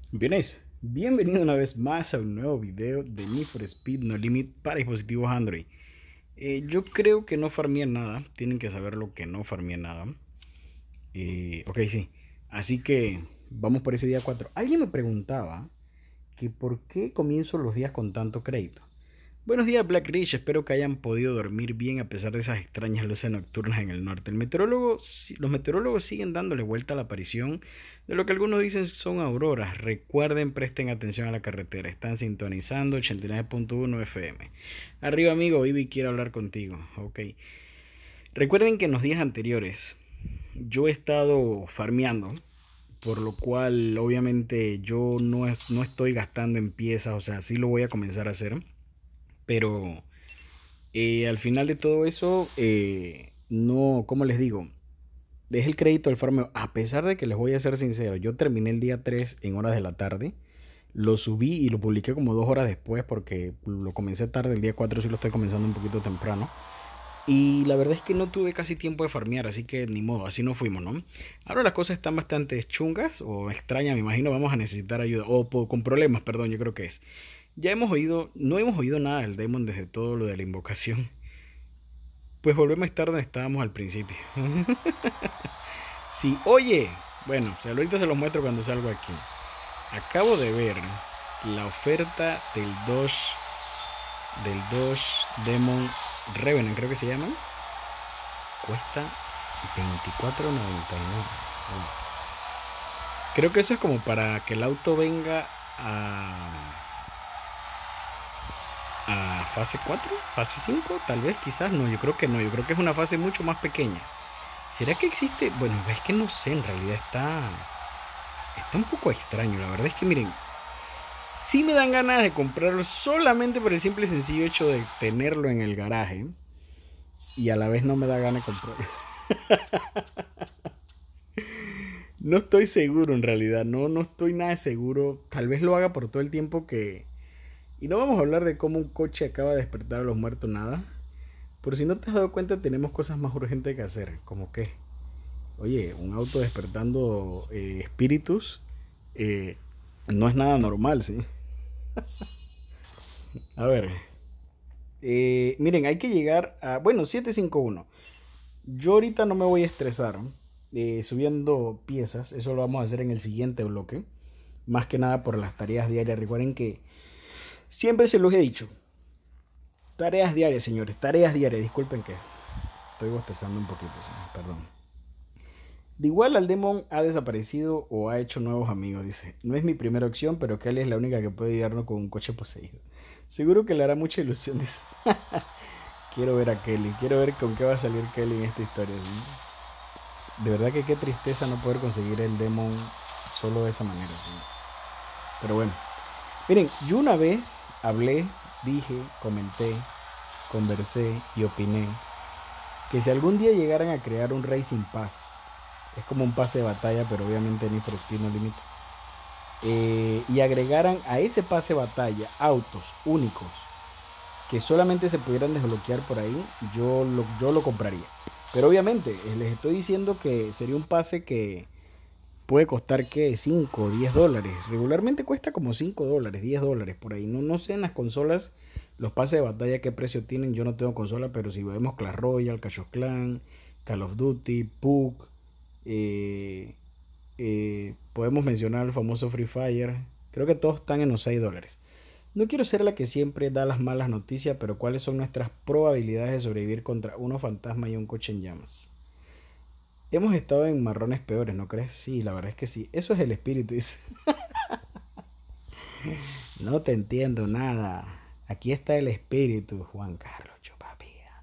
Bienes, bienvenido una vez más a un nuevo video de Need for Speed No Limit para dispositivos Android. Yo creo que no farmeé nada, tienen que saber lo que no farmeé nada. Ok, sí, así que vamos por ese día 4. Alguien me preguntaba que por qué comienzo los días con tanto crédito. Buenos días, Black Rich. Espero que hayan podido dormir bien a pesar de esas extrañas luces nocturnas en el norte. Los meteorólogos siguen dándole vuelta a la aparición de lo que algunos dicen son auroras. Recuerden, presten atención a la carretera. Están sintonizando 89.1 FM. Arriba, amigo. Vivi quiere hablar contigo. Ok. Recuerden que en los días anteriores yo he estado farmeando, por lo cual obviamente yo no estoy gastando en piezas. O sea, sí lo voy a comenzar a hacer. Pero al final de todo eso, no, ¿cómo les digo? Es el crédito del farmeo. A pesar de que les voy a ser sincero, yo terminé el día 3 en horas de la tarde. Lo subí y lo publiqué como 2 horas después porque lo comencé tarde. El día 4 sí lo estoy comenzando un poquito temprano. Y la verdad es que no tuve casi tiempo de farmear, así que ni modo, así no fuimos, ¿no? Ahora las cosas están bastante chungas o extrañas, me imagino vamos a necesitar ayuda. Con problemas, perdón, yo creo que es. Ya hemos oído, no hemos oído nada del Demon desde todo lo de la invocación. Pues volvemos a estar donde estábamos al principio. Sí, oye, bueno, ahorita se los muestro cuando salgo aquí. Acabo de ver la oferta del Dodge Demon Revenant, creo que se llaman. Cuesta 24.99. Creo que eso es como para que el auto venga a fase 4, fase 5, tal vez, quizás no, yo creo que no, yo creo que es una fase mucho más pequeña. ¿Será que existe? Bueno, es que no sé, en realidad está un poco extraño. La verdad es que miren, sí me dan ganas de comprarlo solamente por el simple y sencillo hecho de tenerlo en el garaje. Y a la vez no me da ganas de comprarlo. No estoy seguro en realidad, no estoy nada seguro. Tal vez lo haga por todo el tiempo que... Y no vamos a hablar de cómo un coche acaba de despertar a los muertos, nada. Por si no te has dado cuenta, tenemos cosas más urgentes que hacer. Como que, oye, un auto despertando espíritus eh, no es nada normal, ¿sí? A ver, miren, hay que llegar a... Bueno, 751. Yo ahorita no me voy a estresar subiendo piezas. Eso lo vamos a hacer en el siguiente bloque. Más que nada por las tareas diarias. Recuerden que siempre se los he dicho. Tareas diarias, señores. Tareas diarias. Disculpen que estoy bostezando un poquito, señor. Perdón. De igual al Demon ha desaparecido o ha hecho nuevos amigos, dice. No es mi primera opción, pero Kelly es la única que puede ayudarnos con un coche poseído. Seguro que le hará mucha ilusión, dice. Quiero ver a Kelly, quiero ver con qué va a salir Kelly en esta historia, ¿sí? De verdad que qué tristeza no poder conseguir el Demon solo de esa manera, ¿sí? Pero bueno. Miren, yo una vez hablé, dije, comenté, conversé y opiné que si algún día llegaran a crear un Racing Pass, es como un pase de batalla, pero obviamente Need for Speed No Limit, y agregaran a ese pase de batalla autos únicos que solamente se pudieran desbloquear por ahí, yo lo compraría. Pero obviamente, les estoy diciendo que sería un pase que puede costar que 5 o 10 dólares. Regularmente cuesta como 5 dólares, 10 dólares por ahí. No sé en las consolas los pases de batalla qué precio tienen. Yo no tengo consola, pero si vemos Clash Royale, Clash of Clans, Call of Duty, PUC, eh, podemos mencionar el famoso Free Fire. Creo que todos están en los 6 dólares. No quiero ser la que siempre da las malas noticias, pero ¿cuáles son nuestras probabilidades de sobrevivir contra unos fantasmas y un coche en llamas? Hemos estado en marrones peores, ¿no crees? Sí, la verdad es que sí. Eso es el espíritu, dice. No te entiendo nada. Aquí está el espíritu, Juan Carlos Chupapía.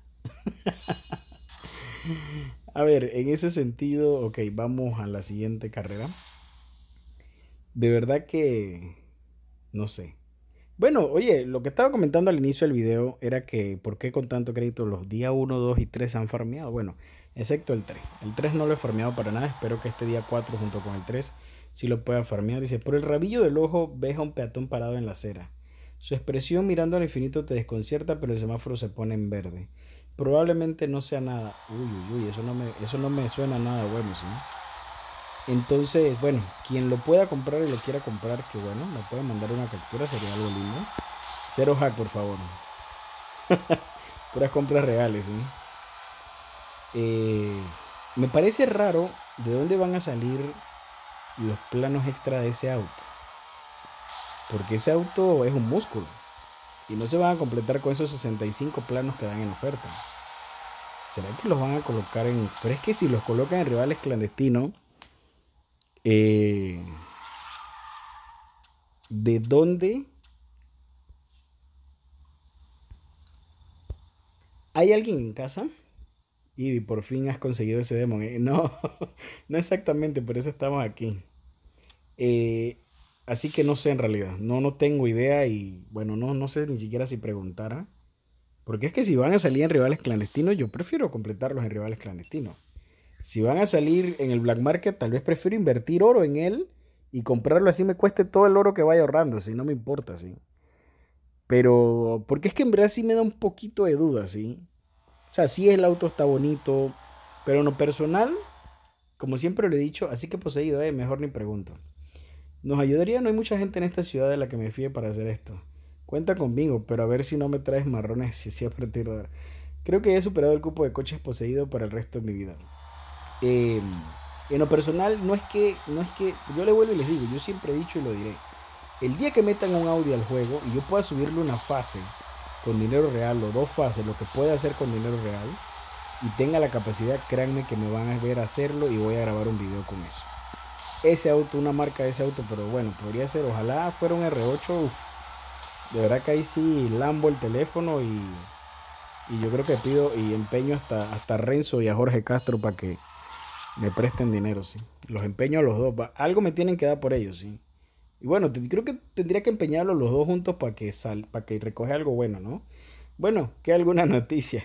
A ver, en ese sentido, ok, vamos a la siguiente carrera. De verdad que... No sé. Bueno, oye, lo que estaba comentando al inicio del video era que por qué con tanto crédito los días 1, 2 y 3 se han farmeado. Bueno, excepto el 3. El 3 no lo he farmeado para nada. Espero que este día 4 junto con el 3 sí lo pueda farmear. Dice, por el rabillo del ojo ves a un peatón parado en la acera. Su expresión mirando al infinito te desconcierta, pero el semáforo se pone en verde. Probablemente no sea nada. Uy, uy, uy, eso no me suena nada bueno, ¿sí? Entonces, bueno, quien lo pueda comprar y lo quiera comprar, que bueno, me puede mandar una captura, sería algo lindo. Cero hack, por favor. Puras compras reales, ¿sí? Eh, Me parece raro de dónde van a salir los planos extra de ese auto. Porque ese auto es un músculo. Y no se van a completar con esos 65 planos que dan en oferta. ¿Será que los van a colocar en...? Pero es que si los colocan en rivales clandestinos, eh, ¿de dónde? ¿Hay alguien en casa? Y por fin has conseguido ese demon. No, no exactamente, por eso estamos aquí. Eh, Así que no sé en realidad. No, no tengo idea y bueno, no sé ni siquiera si preguntara. Porque es que si van a salir en rivales clandestinos, yo prefiero completarlos en rivales clandestinos. Si van a salir en el black market, tal vez prefiero invertir oro en él y comprarlo así me cueste todo el oro que vaya ahorrando, si no me importa, sí. Pero, porque es que en verdad sí me da un poquito de duda, sí. O sea, sí el auto está bonito, pero en lo personal, como siempre lo he dicho, así que poseído, mejor ni pregunto. Nos ayudaría, no hay mucha gente en esta ciudad de la que me fíe para hacer esto. Cuenta conmigo, pero a ver si no me traes marrones si sí a partir de ahora. Creo que he superado el cupo de coches poseído para el resto de mi vida. Eh, en lo personal, no es que, yo le vuelvo y les digo, yo siempre he dicho y lo diré. El día que metan un Audi al juego y yo pueda subirle una fase con dinero real o dos fases, lo que pueda hacer con dinero real, y tenga la capacidad, créanme que me van a ver hacerlo y voy a grabar un video con eso. Ese auto, una marca de ese auto, pero bueno, podría ser, ojalá fuera un R8, uf, de verdad que ahí sí Lambo el teléfono y yo creo que pido y empeño hasta Renzo y a Jorge Castro para que me presten dinero, sí. Los empeño a los dos, algo me tienen que dar por ellos, sí. Y bueno, creo que tendría que empeñarlos los dos juntos para que recoge algo bueno, ¿no? Bueno, que alguna noticia.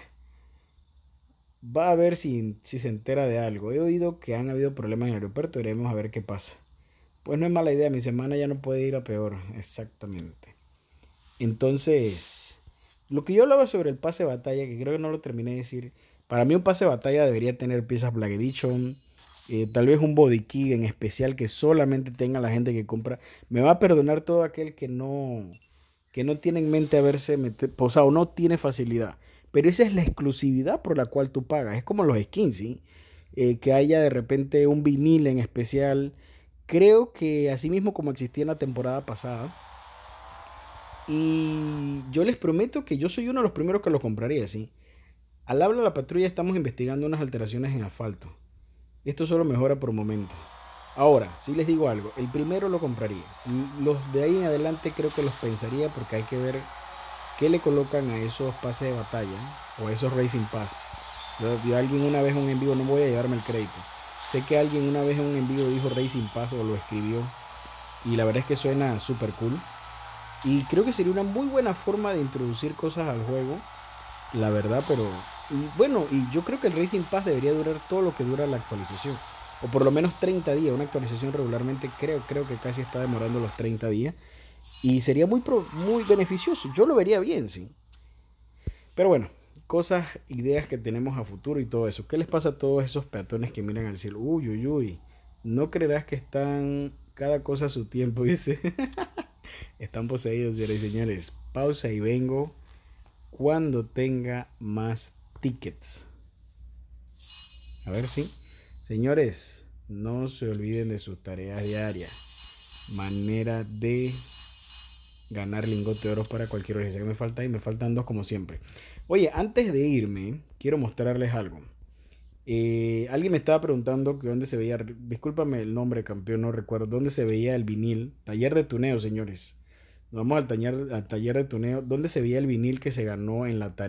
Va a ver si se entera de algo. He oído que han habido problemas en el aeropuerto. Iremos a ver qué pasa. Pues no es mala idea. Mi semana ya no puede ir a peor. Exactamente. Entonces, lo que yo hablaba sobre el pase de batalla, que creo que no lo terminé de decir. Para mí un pase de batalla debería tener piezas Black Edition. Tal vez un body key en especial que solamente tenga la gente que compra. Me va a perdonar todo aquel que no tiene en mente haberse metido, o sea, o no tiene facilidad. Pero esa es la exclusividad por la cual tú pagas. Es como los skins, ¿sí? Que haya de repente un vinil en especial. Creo que así mismo como existía en la temporada pasada. Y yo les prometo que yo soy uno de los primeros que lo compraría, ¿sí? Al habla la patrulla estamos investigando unas alteraciones en asfalto. Esto solo mejora por momento. Ahora, si les digo algo, el primero lo compraría. Los de ahí en adelante creo que los pensaría porque hay que ver qué le colocan a esos pases de batalla o a esos Racing Pass. Yo alguien una vez en un en vivo, no voy a llevarme el crédito. Sé que alguien una vez en un en vivo dijo Racing Pass o lo escribió y la verdad es que suena súper cool. Y creo que sería una muy buena forma de introducir cosas al juego, la verdad, pero... Y bueno, y yo creo que el Racing Pass debería durar todo lo que dura la actualización. O por lo menos 30 días. Una actualización regularmente creo que casi está demorando los 30 días. Y sería muy beneficioso. Yo lo vería bien, sí. Pero bueno, cosas, ideas que tenemos a futuro y todo eso. ¿Qué les pasa a todos esos peatones que miran al cielo? Uy, uy, uy. No creerás que están cada cosa a su tiempo, dice. Están poseídos, señores y señores. Pausa y vengo cuando tenga más tickets. A ver si. Señores, no se olviden de sus tareas diarias. Manera de ganar lingote de oro para cualquier organización que me falta y me faltan dos como siempre. Oye, antes de irme, quiero mostrarles algo. Alguien me estaba preguntando que dónde se veía, discúlpame el nombre, campeón, no recuerdo, dónde se veía el vinil. Taller de tuneo, señores. Nos vamos al taller de tuneo, dónde se veía el vinil que se ganó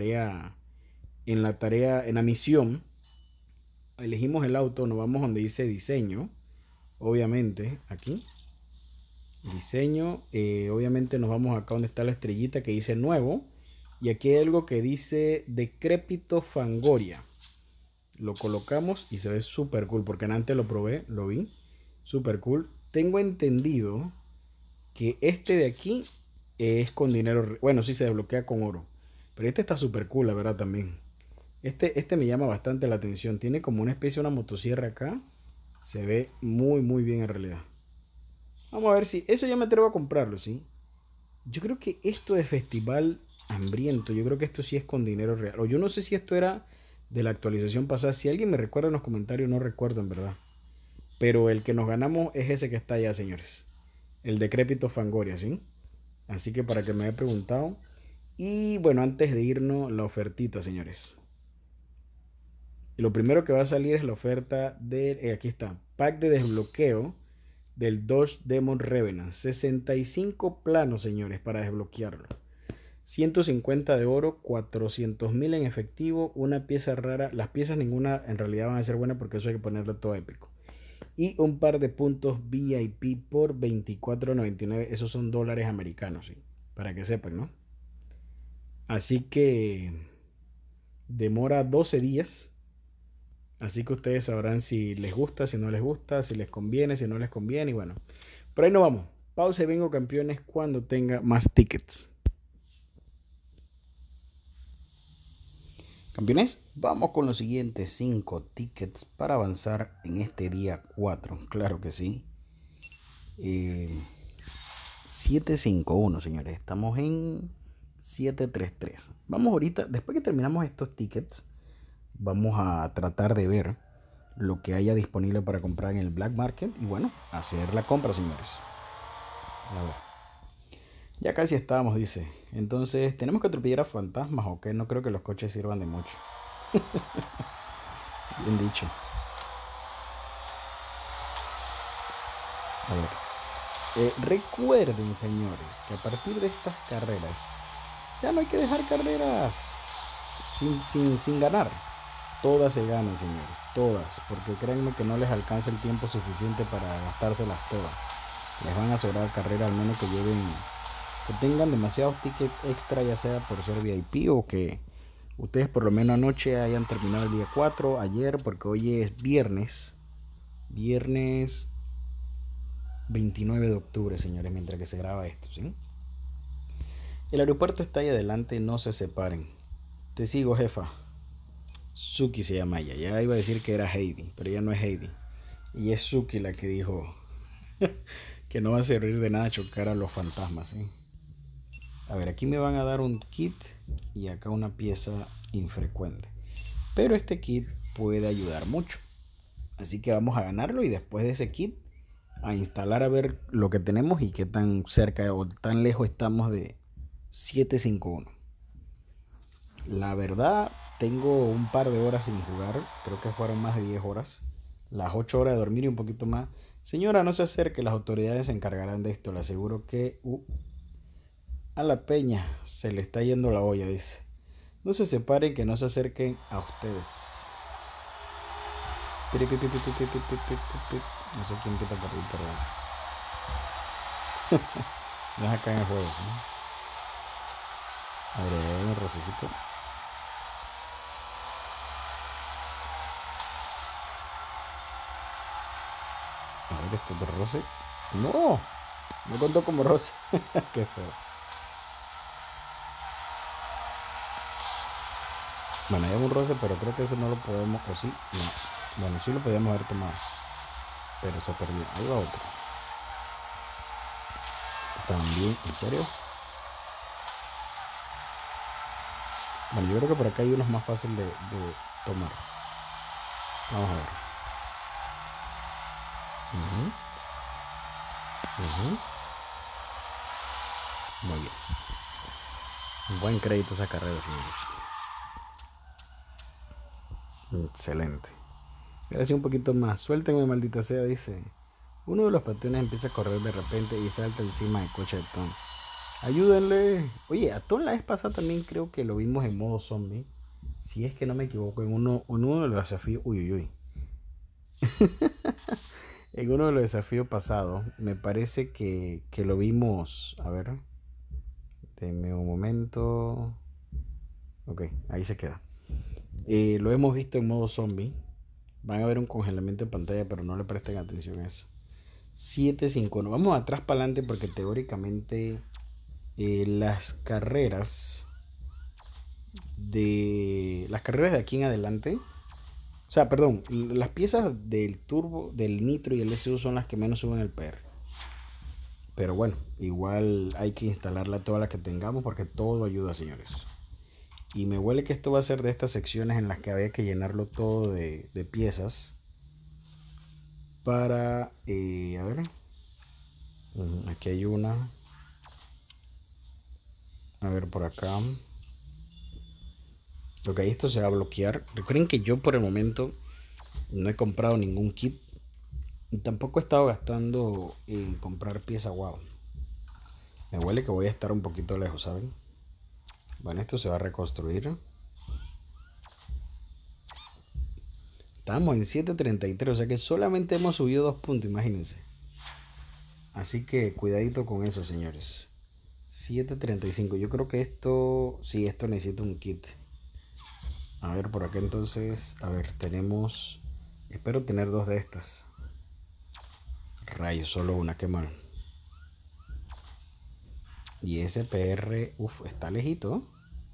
en la misión. Elegimos el auto, nos vamos donde dice diseño, obviamente, aquí. Diseño, obviamente nos vamos acá donde está la estrellita que dice nuevo. Y aquí hay algo que dice decrépito Fangoria. Lo colocamos y se ve súper cool. Porque antes lo probé, lo vi. Súper cool. Tengo entendido que este de aquí es con dinero. Bueno, sí se desbloquea con oro. Pero este está súper cool, la verdad, también. Este me llama bastante la atención. Tiene como una especie de una motosierra acá. Se ve muy, muy bien en realidad. Vamos a ver si... Eso ya me atrevo a comprarlo, ¿sí? Yo creo que esto de Festival Hambriento, yo creo que esto sí es con dinero real. O yo no sé si esto era de la actualización pasada. Si alguien me recuerda en los comentarios, no recuerdo en verdad. Pero el que nos ganamos es ese que está allá, señores. El decrépito Fangoria, ¿sí? Así que para que me haya preguntado. Y bueno, antes de irnos, la ofertita, señores. Y lo primero que va a salir es la oferta de... aquí está. Pack de desbloqueo del Dodge Demon Revenant. 65 planos, señores, para desbloquearlo. 150 de oro, 400.000 en efectivo, una pieza rara. Las piezas ninguna en realidad van a ser buenas porque eso hay que ponerlo todo épico. Y un par de puntos VIP por 24.99. Esos son dólares americanos, ¿sí? Para que sepan, ¿no? Así que demora 12 días. Así que ustedes sabrán si les gusta, si no les gusta, si les conviene, si no les conviene. Y bueno, por ahí no vamos. Pausa y vengo, campeones, cuando tenga más tickets. Campeones, vamos con los siguientes 5 tickets para avanzar en este día 4. Claro que sí. 751, señores. Estamos en 733. Vamos ahorita, después que terminamos estos tickets, vamos a tratar de ver lo que haya disponible para comprar en el Black Market y bueno, hacer la compra, señores. A ver. Ya casi estábamos, dice. Entonces, ¿tenemos que atropellar a fantasmas o qué? No creo que los coches sirvan de mucho. Bien dicho. A ver. Recuerden, señores, que a partir de estas carreras ya no hay que dejar carreras sin ganar. Todas se ganan, señores, todas, porque créanme que no les alcanza el tiempo suficiente para gastárselas todas. Les van a sobrar carreras, al menos que lleven, que tengan demasiados tickets extra, ya sea por ser VIP o que ustedes por lo menos anoche hayan terminado el día 4, ayer, porque hoy es viernes 29 de octubre, señores, mientras que se graba esto, ¿sí? El aeropuerto está ahí adelante, no se separen. Te sigo, jefa. Suki se llama ella. Ya iba a decir que era Heidi, pero ella no es Heidi. Y es Suki la que dijo que no va a servir de nada chocar a los fantasmas, ¿sí? A ver, aquí me van a dar un kit y acá una pieza infrecuente. Pero este kit puede ayudar mucho. Así que vamos a ganarlo y después de ese kit a instalar a ver lo que tenemos y qué tan cerca o tan lejos estamos de 751. La verdad, tengo un par de horas sin jugar. Creo que fueron más de 10 horas. Las 8 horas de dormir y un poquito más. Señora, no se acerque, las autoridades se encargarán de esto. Le aseguro que a la peña se le está yendo la olla, dice. No se separen, que no se acerquen a ustedes. No sé quién quita por ahí, pero no es acá en el juego, ¿sí? A ver, un rocecito. A ver, este otro roce. No, no contó como roce. Qué feo. Bueno, hay un roce, pero creo que ese no lo podemos, o sí, no. Bueno, sí lo podíamos haber tomado, pero se perdió. Ahí va otro. También, ¿en serio? Bueno, yo creo que por acá hay unos más fáciles de tomar. Vamos a ver. Ujú, ujú. Muy bien. Un buen crédito esa carrera, señores. Excelente. Gracias un poquito más. Suéltenme, maldita sea, dice. Uno de los patrones empieza a correr de repente y salta encima del coche de Tom. Ayúdenle. Oye, a Tom la vez pasada también creo que lo vimos en modo zombie. Si es que no me equivoco, en uno de los desafíos. Uy, uy, uy. En uno de los desafíos pasados, me parece que lo vimos. A ver, denme un momento. Ok, ahí se queda. Lo hemos visto en modo zombie. Van a ver un congelamiento de pantalla, pero no le presten atención a eso. 751. Vamos atrás para adelante porque teóricamente las carreras de aquí en adelante O sea, perdón, las piezas del turbo, del nitro y el SU son las que menos suben el PR. Pero bueno, igual hay que instalarla todas las que tengamos porque todo ayuda, señores. Y me huele que esto va a ser de estas secciones en las que había que llenarlo todo de piezas para... a ver, aquí hay una. A ver, por acá. Ok, esto se va a bloquear. Recuerden que yo por el momento no he comprado ningún kit. Y tampoco he estado gastando en comprar pieza. Wow. Me huele que voy a estar un poquito lejos, ¿saben? Bueno, esto se va a reconstruir. Estamos en 733, o sea que solamente hemos subido 2 puntos, imagínense. Así que cuidadito con eso, señores. 735. Yo creo que esto, sí, esto necesita un kit. A ver, por acá entonces, a ver, tenemos, espero tener 2 de estas. Rayos, solo una, qué mal. Y ese PR, uff, está lejito.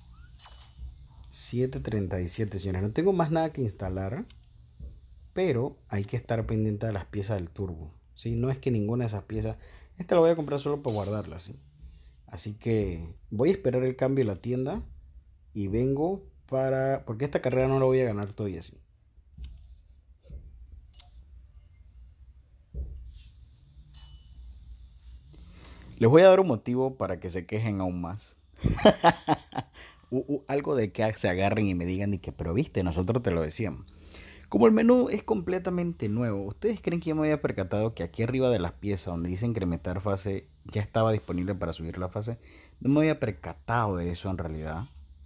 737, señores. No tengo más nada que instalar, pero hay que estar pendiente de las piezas del turbo. ¿Sí? No es que ninguna de esas piezas, esta la voy a comprar solo para guardarla, ¿sí? Así que voy a esperar el cambio en la tienda y vengo para, porque esta carrera no la voy a ganar todavía, ¿sí? Les voy a dar un motivo para que se quejen aún más. Algo de que se agarren y me digan y que, pero viste, nosotros te lo decíamos. Como el menú es completamente nuevo, ¿ustedes creen que yo me había percatado que aquí arriba de las piezas donde dice incrementar fase ya estaba disponible para subir la fase? No me había percatado de eso en realidad.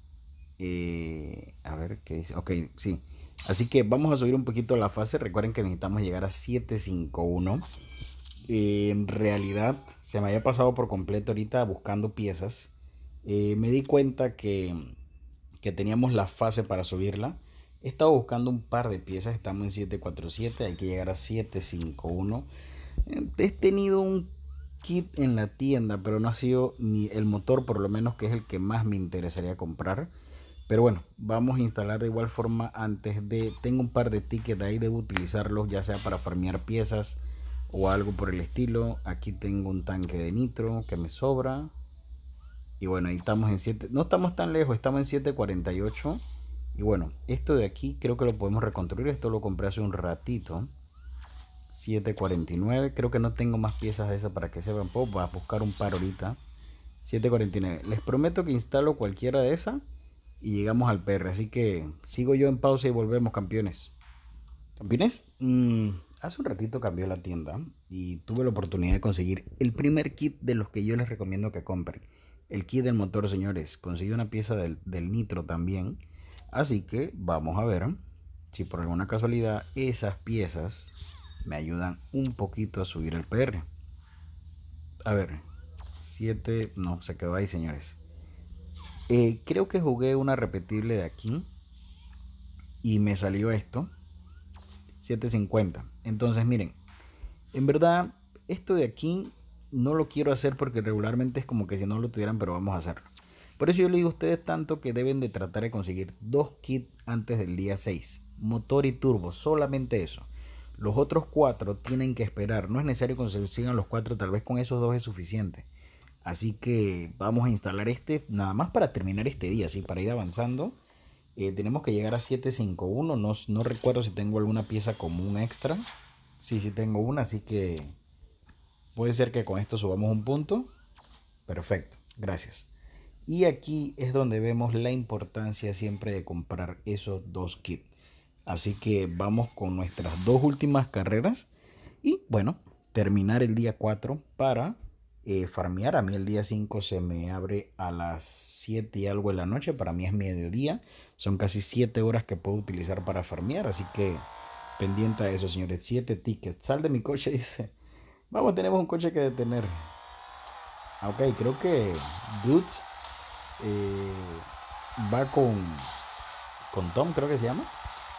A ver qué dice. Ok, sí. Así que vamos a subir un poquito la fase. Recuerden que necesitamos llegar a 751. En realidad se me había pasado por completo ahorita buscando piezas. Me di cuenta que teníamos la fase para subirla. He estado buscando un par de piezas. Estamos en 747. Hay que llegar a 751. He tenido un kit en la tienda, pero no ha sido ni el motor, por lo menos, que es el que más me interesaría comprar. Pero bueno, vamos a instalar de igual forma antes de... Tengo un par de tickets ahí, debo utilizarlos ya sea para farmear piezas o algo por el estilo. Aquí tengo un tanque de nitro que me sobra. Y bueno, ahí estamos en 7. No estamos tan lejos, estamos en 748. Y bueno, esto de aquí creo que lo podemos reconstruir. Esto lo compré hace un ratito. 749. Creo que no tengo más piezas de esas para que sepan. Puedo a buscar un par ahorita. 749. Les prometo que instalo cualquiera de esas y llegamos al PR. Así que sigo yo en pausa y volvemos, campeones. ¿Campeones? Hace un ratito cambió la tienda y tuve la oportunidad de conseguir el primer kit de los que yo les recomiendo que compren. El kit del motor, señores. Conseguí una pieza del nitro también. Así que vamos a ver si por alguna casualidad esas piezas me ayudan un poquito a subir el PR. A ver, 7, no, se quedó ahí, señores. Creo que jugué una repetible de aquí y me salió esto, 750. Entonces, miren, en verdad, esto de aquí no lo quiero hacer porque regularmente es como que si no lo tuvieran, pero vamos a hacerlo. Por eso yo le digo a ustedes tanto que deben de tratar de conseguir 2 kits antes del día 6. Motor y turbo, solamente eso. Los otros 4 tienen que esperar. No es necesario que consigan los 4, tal vez con esos 2 es suficiente. Así que vamos a instalar este nada más para terminar este día, ¿sí? Para ir avanzando. Tenemos que llegar a 751. No recuerdo si tengo alguna pieza común extra. Sí, sí tengo una, así que puede ser que con esto subamos un punto. Perfecto, gracias. Y aquí es donde vemos la importancia siempre de comprar esos 2 kits. Así que vamos con nuestras 2 últimas carreras. Y bueno, terminar el día 4 para farmear. A mí el día 5 se me abre a las 7 y algo de la noche. Para mí es mediodía. Son casi 7 horas que puedo utilizar para farmear. Así que pendiente a eso, señores. 7 tickets. Sal de mi coche, dice. Vamos, tenemos un coche que detener. Ok, creo que Dudes eh, va con Tom, creo que se llama.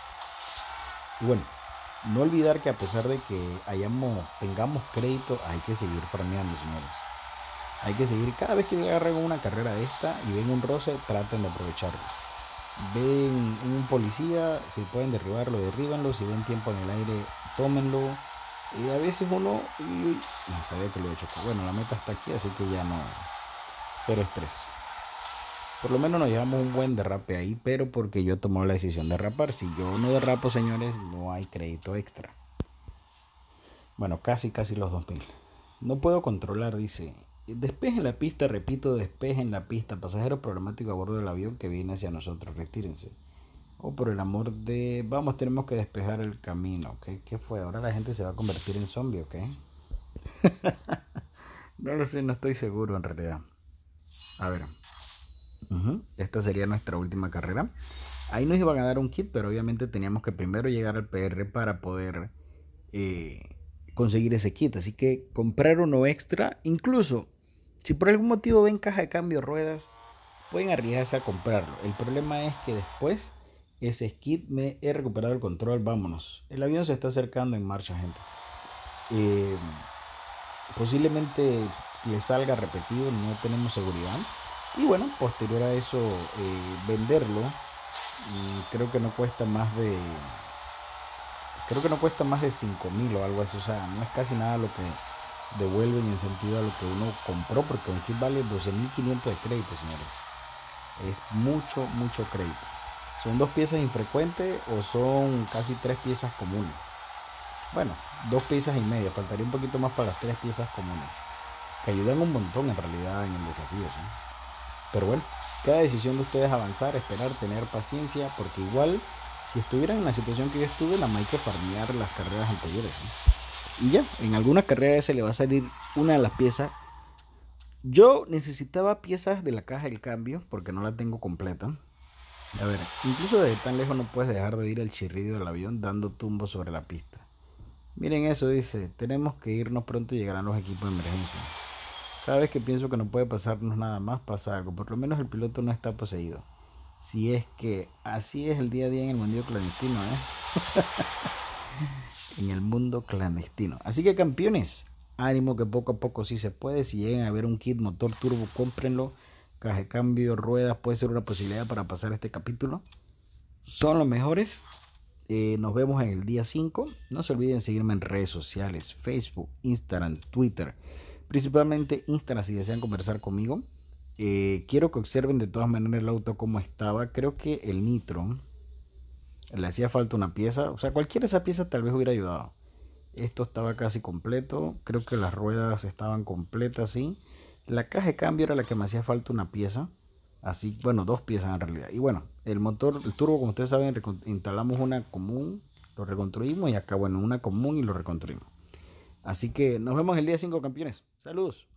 Y bueno, no olvidar que a pesar de que tengamos crédito, hay que seguir farmeando, señores. Hay que seguir, cada vez que agarren una carrera de esta y ven un roce, traten de aprovecharlo. Ven un policía, si pueden derribarlo, derríbanlo. Si ven tiempo en el aire, tómenlo. Y a veces uno... no sabía que lo he hecho. Bueno, la meta está aquí, así que ya no... Cero estrés. Por lo menos nos llevamos un buen derrape ahí, pero porque yo he tomado la decisión de derrapar. Si yo no derrapo, señores, no hay crédito extra. Bueno, casi los 2000. No puedo controlar, dice. Despejen la pista, repito, despejen la pista. Pasajeros problemáticos a bordo del avión que viene hacia nosotros, retírense. Oh, por el amor de... Vamos, tenemos que despejar el camino, ¿ok? ¿Qué fue? Ahora la gente se va a convertir en zombie, ¿ok? No lo sé, no estoy seguro en realidad. A ver. Esta sería nuestra última carrera. Ahí nos iban a dar un kit, pero obviamente teníamos que primero llegar al PR para poder eh, conseguir ese kit. Así que comprar uno extra, incluso si por algún motivo ven caja de cambio ruedas, pueden arriesgarse a comprarlo. El problema es que después ese kit me he recuperado el control. Vámonos. El avión se está acercando en marcha, gente. Eh, Posiblemente le salga repetido, no tenemos seguridad. Y bueno, posterior a eso, venderlo, creo que no cuesta más de creo que no cuesta más de 5000 o algo así. O sea, no es casi nada lo que devuelven en sentido a lo que uno compró, porque un kit vale 12.500 de crédito, señores. Es mucho crédito. ¿Son dos piezas infrecuentes o son casi tres piezas comunes? Bueno, dos piezas y media. Faltaría un poquito más para las tres piezas comunes, que ayudan un montón en realidad en el desafío, ¿sí? Pero bueno, cada decisión de ustedes avanzar, esperar, tener paciencia, porque igual si estuvieran en la situación que yo estuve, la hay que farmear las carreras anteriores, ¿sí? Y ya, en alguna carrera se le va a salir una de las piezas. Yo necesitaba piezas de la caja del cambio porque no la tengo completa. A ver, incluso desde tan lejos no puedes dejar de oír el chirrido del avión dando tumbos sobre la pista. Miren eso, dice, tenemos que irnos pronto y llegarán los equipos de emergencia. Cada vez que pienso que no puede pasarnos nada más, pasa algo. Por lo menos el piloto no está poseído. Si es que así es el día a día en el mundo clandestino, ¿eh? En el mundo clandestino. Así que campeones, ánimo que poco a poco sí se puede. Si llegan a ver un kit motor turbo, cómprenlo. Caja de cambio, ruedas, puede ser una posibilidad para pasar este capítulo. Son los mejores. Nos vemos en el día 5. No se olviden seguirme en redes sociales, Facebook, Instagram, Twitter. Principalmente Instagram si desean conversar conmigo. Quiero que observen de todas maneras el auto como estaba. Creo que el nitro le hacía falta una pieza. O sea, cualquiera de esas piezas tal vez hubiera ayudado. Esto estaba casi completo. Creo que las ruedas estaban completas, sí. La caja de cambio era la que me hacía falta una pieza. Así, bueno, dos piezas en realidad. Y bueno, el motor, el turbo, como ustedes saben, instalamos una común, lo reconstruimos y acá, bueno, una común y lo reconstruimos. Así que nos vemos el día 5, campeones. Saludos.